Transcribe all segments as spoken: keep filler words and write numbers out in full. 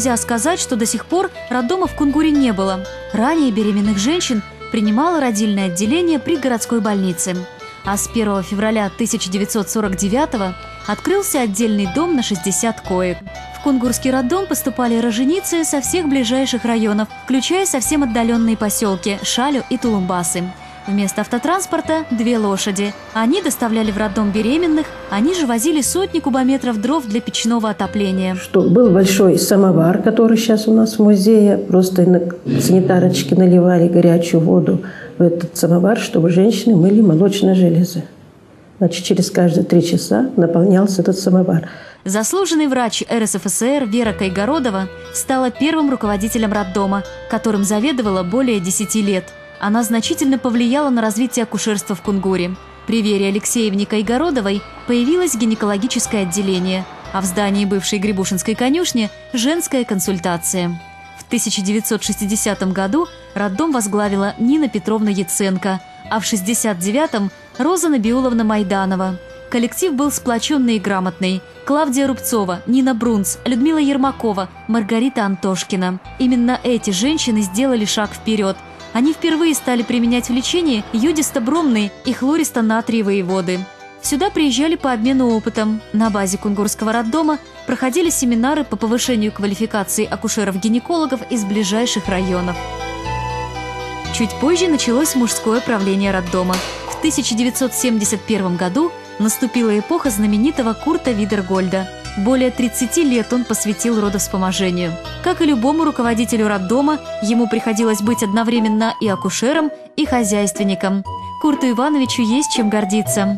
нельзя сказать, что до сих пор роддома в Кунгуре не было. Ранее беременных женщин принимало родильное отделение при городской больнице. А с первого февраля тысяча девятьсот сорок девятого открылся отдельный дом на шестьдесят коек. В кунгурский роддом поступали роженицы со всех ближайших районов, включая совсем отдаленные поселки Шалю и Тулумбасы. Вместо автотранспорта – две лошади. Они доставляли в роддом беременных, они же возили сотни кубометров дров для печного отопления. Что был большой самовар, который сейчас у нас в музее. Просто санитарочки наливали горячую воду в этот самовар, чтобы женщины мыли молочные железы. Значит, через каждые три часа наполнялся этот самовар. Заслуженный врач эр эс эф эс эр Вера Кайгородова стала первым руководителем роддома, которым заведовала более десяти лет. Она значительно повлияла на развитие акушерства в Кунгуре. При Вере Алексеевне Кайгородовой появилось гинекологическое отделение, а в здании бывшей Грибушинской конюшни – женская консультация. В тысяча девятьсот шестидесятом году роддом возглавила Нина Петровна Яценко, а в шестьдесят девятом – Роза Набиуловна Майданова. Коллектив был сплоченный и грамотный. Клавдия Рубцова, Нина Брунц, Людмила Ермакова, Маргарита Антошкина. Именно эти женщины сделали шаг вперед. Они впервые стали применять в лечении йодисто-бромные и хлористо-натриевые воды. Сюда приезжали по обмену опытом. На базе кунгурского роддома проходили семинары по повышению квалификации акушеров-гинекологов из ближайших районов. Чуть позже началось мужское правление роддома. В тысяча девятьсот семьдесят первом году наступила эпоха знаменитого Курта Видергольда. Более тридцати лет он посвятил родовспоможению. Как и любому руководителю роддома, ему приходилось быть одновременно и акушером, и хозяйственником. Курту Ивановичу есть чем гордиться.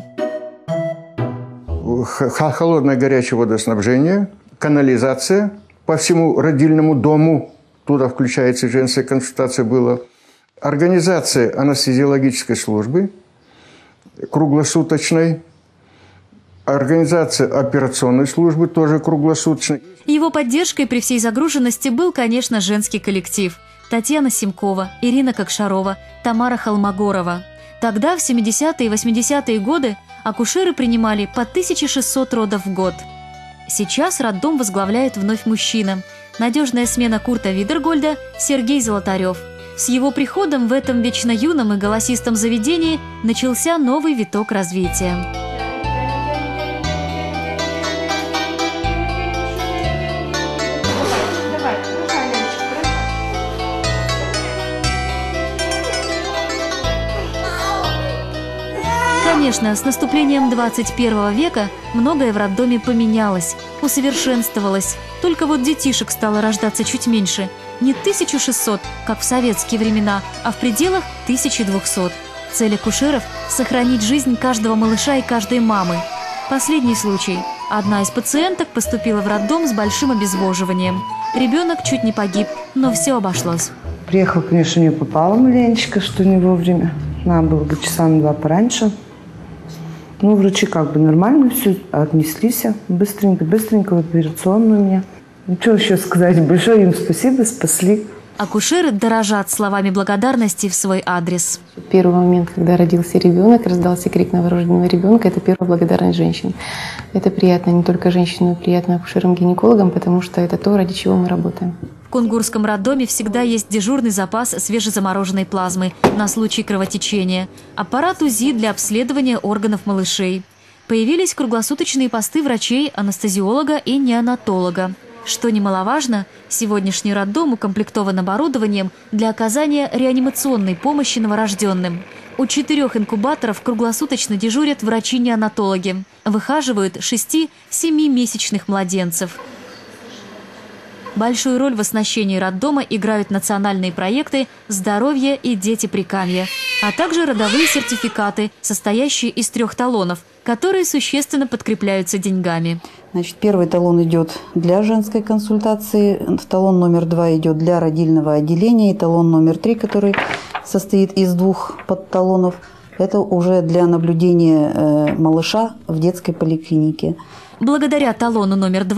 Холодное горячее водоснабжение, канализация по всему родильному дому. Туда включается женская консультация была. Организация анестезиологической службы, круглосуточной. Организация операционной службы тоже круглосуточной. Его поддержкой при всей загруженности был, конечно, женский коллектив. Татьяна Симкова, Ирина Кокшарова, Тамара Холмогорова. Тогда, в семидесятые и восьмидесятые годы, акушеры принимали по тысяче шестьсот родов в год. Сейчас роддом возглавляет вновь мужчина. Надежная смена Курта Видергольда – Сергей Золотарев. С его приходом в этом вечно юном и голосистом заведении начался новый виток развития. Конечно, с наступлением двадцать первого века многое в роддоме поменялось, усовершенствовалось. Только вот детишек стало рождаться чуть меньше. Не тысяча шестьсот, как в советские времена, а в пределах тысячи двухсот. Цель акушеров – сохранить жизнь каждого малыша и каждой мамы. Последний случай. Одна из пациенток поступила в роддом с большим обезвоживанием. Ребенок чуть не погиб, но все обошлось. Приехала, конечно, у нее попала маленечко, что не вовремя. Надо было бы часа на два пораньше. Ну, врачи как бы нормально все отнеслись. Быстренько, быстренько в операционную меня. Ну, что еще сказать? Большое им спасибо, спасли. Акушеры дорожат словами благодарности в свой адрес. Первый момент, когда родился ребенок, раздался крик новорожденного ребенка, это первая благодарность женщин. Это приятно не только женщинам, но и приятно акушерам-гинекологам, потому что это то, ради чего мы работаем. В кунгурском роддоме всегда есть дежурный запас свежезамороженной плазмы на случай кровотечения, аппарат УЗИ для обследования органов малышей. Появились круглосуточные посты врачей, анестезиолога и неонатолога. Что немаловажно, сегодняшний роддом укомплектован оборудованием для оказания реанимационной помощи новорожденным. У четырех инкубаторов круглосуточно дежурят врачи-неонатологи. Выхаживают шести-семимесячных младенцев. Большую роль в оснащении роддома играют национальные проекты «Здоровье» и «Дети Прикамья», а также родовые сертификаты, состоящие из трех талонов, которые существенно подкрепляются деньгами. Значит, первый талон идет для женской консультации, талон номер два идет для родильного отделения, и талон номер три, который состоит из двух подталонов, это уже для наблюдения э, малыша в детской поликлинике. Благодаря талону номер два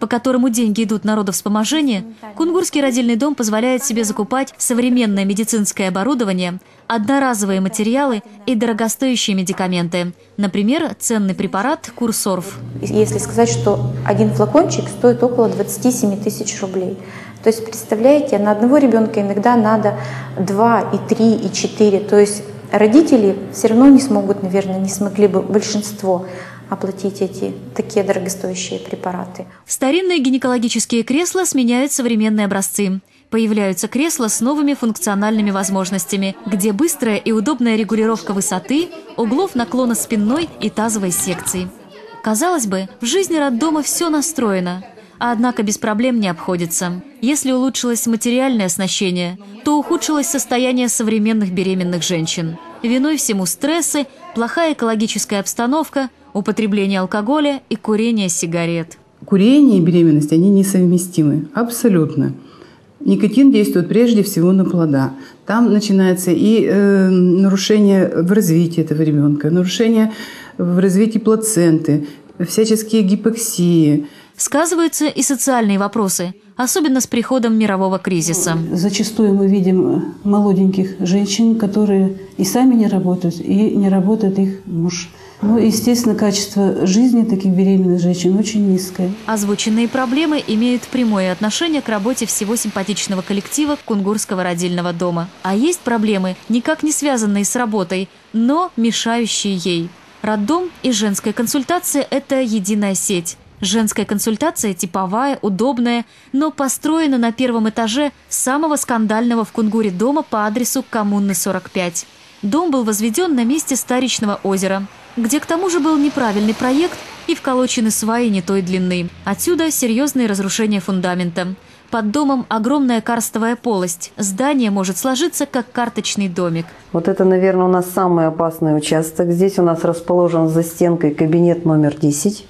по которому деньги идут на родовспоможение, Кунгурский родильный дом позволяет себе закупать современное медицинское оборудование, одноразовые материалы и дорогостоящие медикаменты. Например, ценный препарат Курсорф. Если сказать, что один флакончик стоит около двадцати семи тысяч рублей. То есть, представляете, на одного ребенка иногда надо два, и три, и четыре. То есть родители все равно не смогут, наверное, не смогли бы большинство оплатить эти такие дорогостоящие препараты. Старинные гинекологические кресла сменяют современные образцы. Появляются кресла с новыми функциональными возможностями, где быстрая и удобная регулировка высоты, углов наклона спинной и тазовой секции. Казалось бы, в жизни роддома все настроено, однако без проблем не обходится. Если улучшилось материальное оснащение, то ухудшилось состояние современных беременных женщин. Виной всему стрессы, плохая экологическая обстановка, употребление алкоголя и курение сигарет. Курение и беременность, они несовместимы, абсолютно. Никотин действует прежде всего на плода. Там начинается и э, нарушение в развитии этого ребенка, нарушение в развитии плаценты, всяческие гипоксии. Сказываются и социальные вопросы, особенно с приходом мирового кризиса. Зачастую мы видим молоденьких женщин, которые и сами не работают, и не работает их муж. Ну, естественно, качество жизни таких беременных женщин очень низкое. Озвученные проблемы имеют прямое отношение к работе всего симпатичного коллектива Кунгурского родильного дома. А есть проблемы, никак не связанные с работой, но мешающие ей. Роддом и женская консультация – это единая сеть. Женская консультация типовая, удобная, но построена на первом этаже самого скандального в Кунгуре дома по адресу Коммунный сорок пять. Дом был возведен на месте Старичного озера, где к тому же был неправильный проект и вколочены сваи не той длины. Отсюда серьезные разрушения фундамента. Под домом огромная карстовая полость. Здание может сложиться, как карточный домик. Вот это, наверное, у нас самый опасный участок. Здесь у нас расположен за стенкой кабинет номер десять.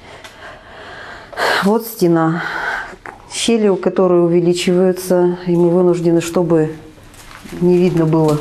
Вот стена. Щели, у которой увеличиваются, и мы вынуждены, чтобы не видно было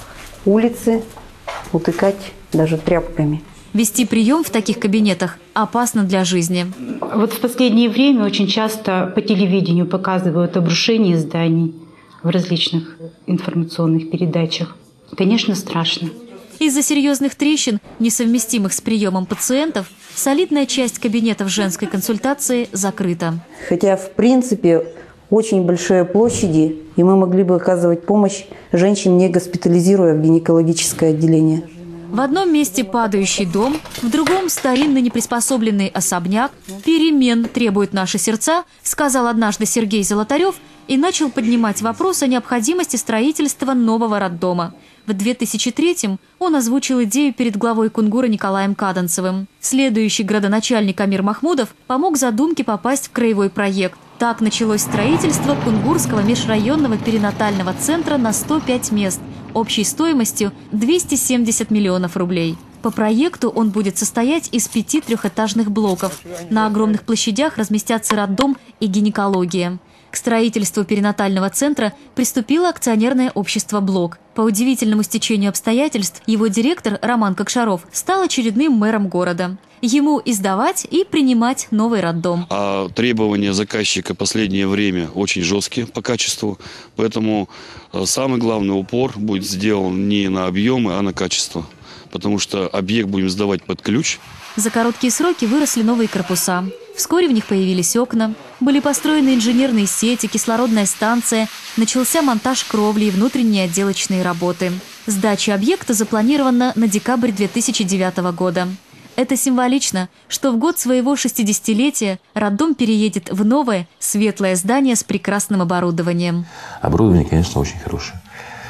улицы, утыкать даже тряпками. Вести прием в таких кабинетах опасно для жизни. Вот в последнее время очень часто по телевидению показывают обрушение зданий в различных информационных передачах. Конечно, страшно. Из-за серьезных трещин, несовместимых с приемом пациентов, солидная часть кабинетов женской консультации закрыта. Хотя, в принципе, очень большие площади, и мы могли бы оказывать помощь женщин, не госпитализируя в гинекологическое отделение. В одном месте падающий дом, в другом старинный неприспособленный особняк. Перемен требуют наши сердца, сказал однажды Сергей Золотарев и начал поднимать вопрос о необходимости строительства нового роддома. В две тысячи третьем он озвучил идею перед главой Кунгура Николаем Каданцевым. Следующий градоначальник Амир Махмудов помог задумке попасть в краевой проект. Так началось строительство Кунгурского межрайонного перинатального центра на сто пять мест, общей стоимостью двести семьдесят миллионов рублей. По проекту он будет состоять из пяти трехэтажных блоков. На огромных площадях разместятся роддом и гинекология. К строительству перинатального центра приступило акционерное общество «Блок». По удивительному стечению обстоятельств его директор Роман Кокшаров стал очередным мэром города. Ему издавать и принимать новый роддом. А требования заказчика в последнее время очень жесткие по качеству, поэтому самый главный упор будет сделан не на объемы, а на качество, потому что объект будем сдавать под ключ. За короткие сроки выросли новые корпуса. Вскоре в них появились окна, были построены инженерные сети, кислородная станция, начался монтаж кровли и внутренние отделочные работы. Сдача объекта запланирована на декабрь две тысячи девятого года. Это символично, что в год своего шестидесятилетия роддом переедет в новое, светлое здание с прекрасным оборудованием. Оборудование, конечно, очень хорошее.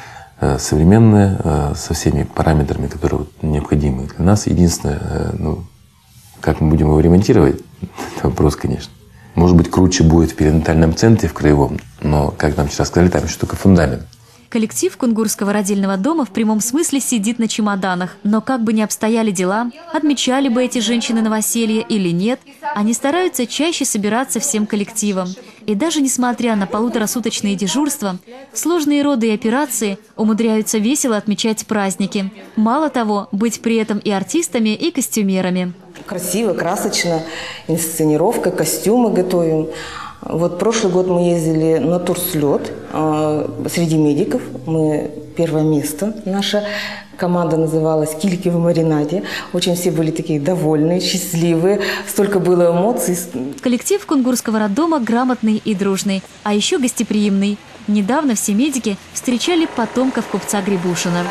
Современное, со всеми параметрами, которые необходимы для нас. Единственное, ну, как мы будем его ремонтировать, это вопрос, конечно. Может быть, круче будет в перинатальном центре, в краевом, но, как нам вчера сказали, там еще только фундамент. Коллектив Кунгурского родильного дома в прямом смысле сидит на чемоданах. Но как бы ни обстояли дела, отмечали бы эти женщины новоселье или нет, они стараются чаще собираться всем коллективом. И даже несмотря на полуторасуточные дежурства, сложные роды и операции умудряются весело отмечать праздники. Мало того, быть при этом и артистами, и костюмерами. Красиво, красочно, инсценировка, костюмы готовим. Вот прошлый год мы ездили на турслет э, среди медиков. Мы первое место. Наша команда называлась «Кильки в маринаде». Очень все были такие довольные, счастливые. Столько было эмоций. Коллектив кунгурского роддома грамотный и дружный, а еще гостеприимный. Недавно все медики встречали потомков купца Грибушина.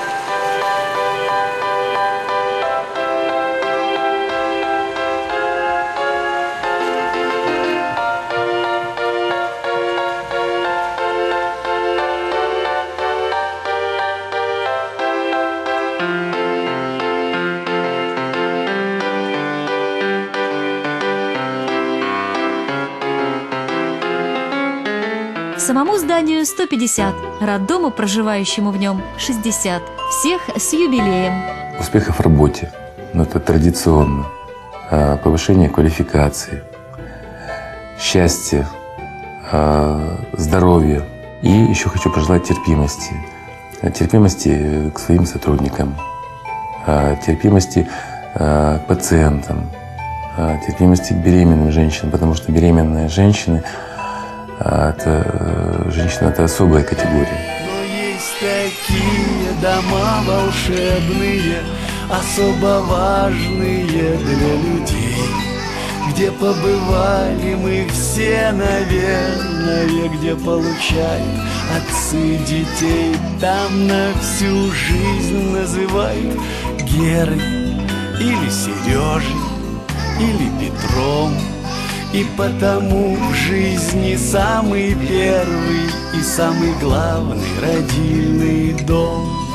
Самому зданию сто пятьдесят, роддому, проживающему в нем, шестьдесят. Всех с юбилеем. Успехов в работе, но это традиционно. Повышение квалификации, счастья, здоровья. И еще хочу пожелать терпимости. Терпимости к своим сотрудникам, терпимости к пациентам, терпимости к беременным женщинам, потому что беременные женщины это женщина, это особая категория. Но есть такие дома волшебные, особо важные для людей, где побывали мы все, наверное, где получают отцы детей. Там на всю жизнь называют Герой или Сережей, или Петром. И потому в жизни самый первый и самый главный родильный дом.